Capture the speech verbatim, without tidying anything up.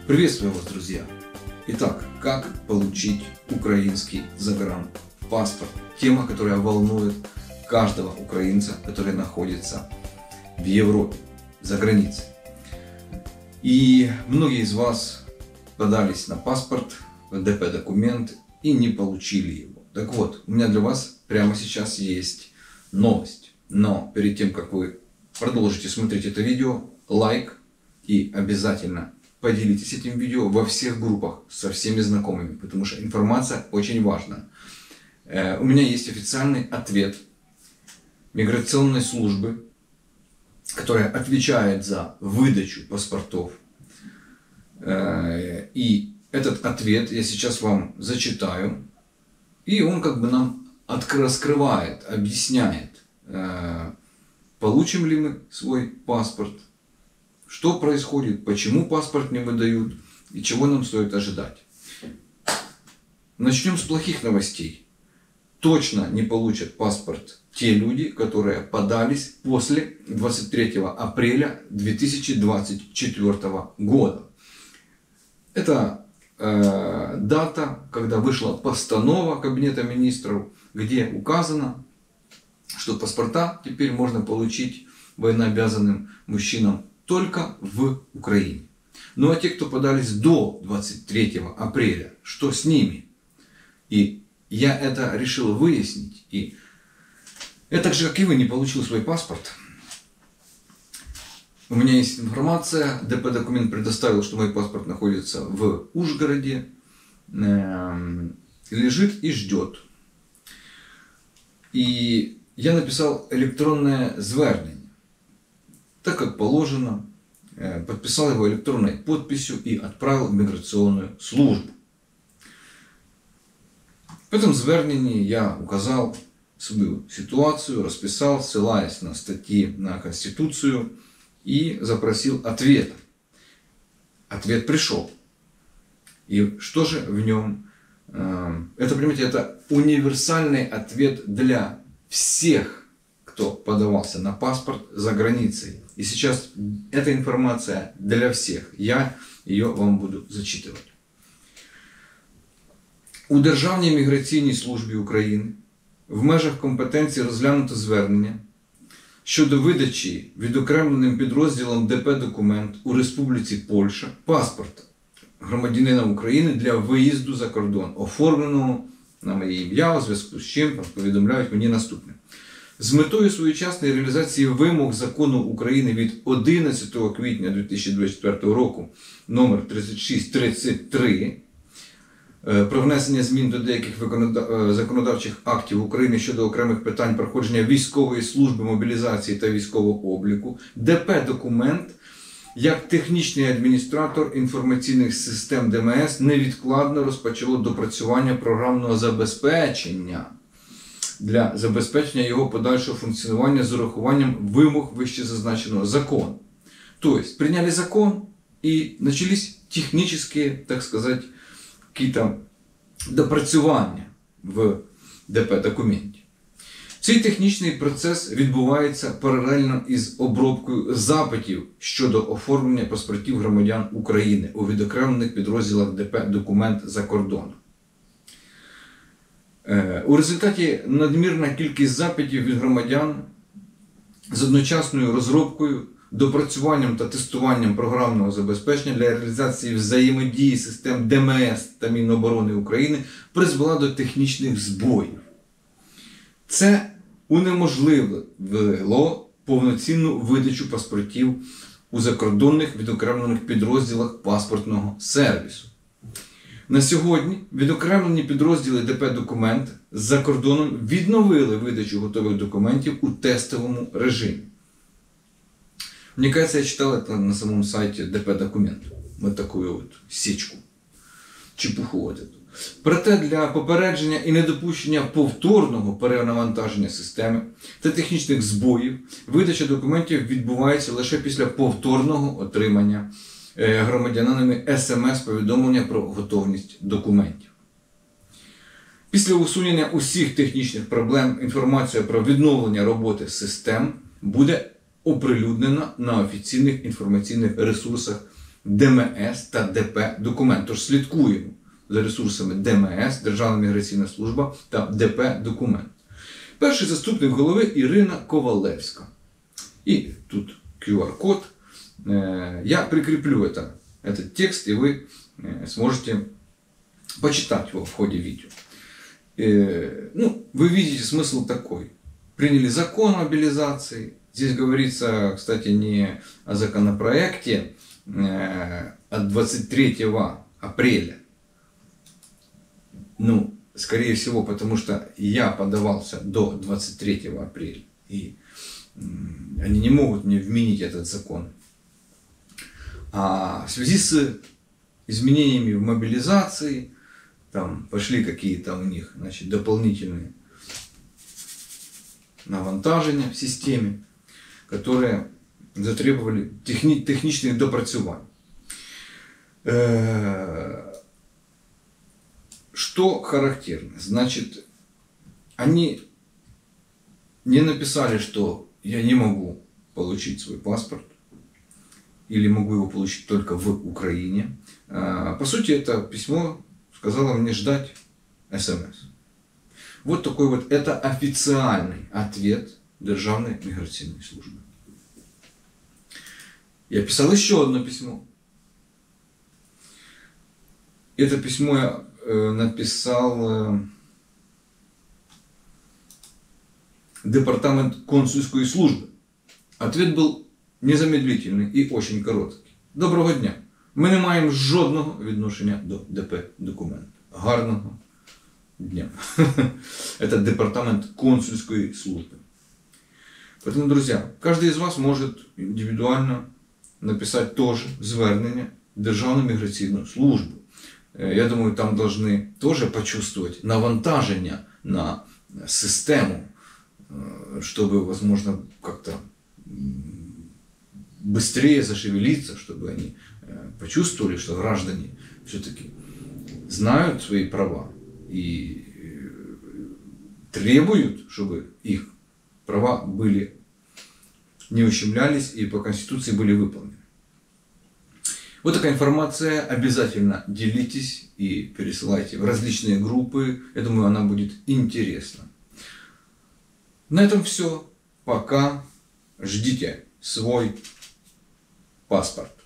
Приветствую вас, друзья! Итак, как получить украинский загранпаспорт? Тема, которая волнует каждого украинца, который находится в Европе, за границей. И многие из вас подались на паспорт, в дэ пэ документ и не получили его. Так вот, у меня для вас прямо сейчас есть новость. Но перед тем, как вы продолжите смотреть это видео, лайк и обязательно поделитесь этим видео во всех группах со всеми знакомыми, потому что информация очень важна. У меня есть официальный ответ миграционной службы, которая отвечает за выдачу паспортов. И этот ответ я сейчас вам зачитаю. И он как бы нам раскрывает, объясняет, получим ли мы свой паспорт, что происходит, почему паспорт не выдают и чего нам стоит ожидать. Начнем с плохих новостей. Точно не получат паспорт те люди, которые подались после двадцать третьего апреля две тысячи двадцать четвёртого года. Это э, дата, когда вышла постанова Кабинета министров, где указано, что паспорта теперь можно получить военнообязанным мужчинам только в Украине. Ну а те, кто подались до двадцать третьего апреля, что с ними? И я это решил выяснить. И я так же, как и вы, не получил свой паспорт. У меня есть информация, дэ пэ документ предоставил, что мой паспорт находится в Ужгороде, лежит и ждет. И я написал электронное звернення, так как положено, подписал его электронной подписью и отправил в миграционную службу. В этом звернении я указал свою ситуацию, расписал, ссылаясь на статьи, на Конституцию, и запросил ответа. Ответ пришел. И что же в нем? Это, понимаете, это универсальный ответ для всех, кто подавался на паспорт за границей. И сейчас эта информация для всех. Я ее вам буду зачитывать. У Державній міграційній службі України в межах компетенції розглянуто звернення щодо видачі відокремленим підрозділом дэ пэ документ у Республіці Польща паспорта громадянина України для виїзду за кордон, оформленого на моє ім'я, у зв'язку з чим повідомляють мені наступне. З метою своєчасної реалізації вимог закону України від одинадцятого квітня дві тисячі двадцять четвертого року номер тридцять шість тридцять три про внесення змін до деяких законодавчих актів України щодо окремих питань проходження військової служби, мобілізації та військового обліку, дэ пэ документ як технічний адміністратор інформаційних систем дэ ем ес невідкладно розпочало допрацювання програмного забезпечення для забезпечення його подальшого функціонування з урахуванням вимог вищезазначеного закону. То есть, приняли закон и начались технические, так сказать, какие-то допрацювання в дэ пэ документі. Цей технічний процес відбувається паралельно із обробкою запитів щодо оформлення паспортів громадян України у відокремлених підрозділах дэ пэ документ за кордоном. У результаті надмірна кількість запитів від громадян з одночасною розробкою, допрацюванням та тестуванням програмного забезпечення для реалізації взаємодії систем дэ ем ес та Міноборони України призвела до технічних збоїв. Це унеможливило повноцінну видачу паспортів у закордонних відокремлених підрозділах паспортного сервісу. На сьогодні відокремлені підрозділи дэ пэ документ за кордоном відновили видачу готових документів у тестовому режимі. Мне кажется, я читал это на самом сайте дэ пэ документ. Вот такую вот сечку, чепуху вот эту. Проте для попередження і недопущення повторного перенавантаження системи та технічних збоїв видача документів відбувається лише після повторного отримання громадянинами ес ем ес-повідомлення про готовність документів. Після усунення усіх технічних проблем інформація про відновлення роботи систем буде оприлюднена на офіційних інформаційних ресурсах ДМС та ДП документ. Тож слідкуємо за ресурсами ДМС, Державна міграційна служба та ДП документ. Перший заступник голови Ірина Ковалевська. І тут ку ар код. Я прикреплю это, этот текст, и вы сможете почитать его в ходе видео. Ну, вы видите смысл такой. Приняли закон о мобилизации. Здесь говорится, кстати, не о законопроекте от двадцать третьего апреля. Ну, скорее всего, потому что я подавался до двадцать третьего апреля. И они не могут мне вменить этот закон. А в связи с изменениями в мобилизации, там пошли какие-то у них, значит, дополнительные навантажения в системе, которые затребовали техни технічних допрацювань. Что характерно? Значит, они не написали, что я не могу получить свой паспорт, или могу его получить только в Украине. По сути, это письмо сказало мне ждать СМС. Вот такой вот, это официальный ответ Державной миграционной службы. Я писал еще одно письмо. Это письмо я э, написал э, Департамент консульской службы. Ответ был незамедлительний і очень короткий. Доброго дня. Ми не маємо жодного відношення до ДП документу. Гарного дня. Это Департамент консульской службы. Поэтому, друзья, каждый из вас может индивидуально написать тоже звернення в Державну міграційну службу. Я думаю, там должны тоже почувствовать навантажение на систему, чтобы, возможно, как-то быстрее зашевелиться, чтобы они почувствовали, что граждане все-таки знают свои права и требуют, чтобы их права были, не ущемлялись и по Конституции были выполнены. Вот такая информация. Обязательно делитесь и пересылайте в различные группы. Я думаю, она будет интересна. На этом все. Пока. Ждите свой паспорт.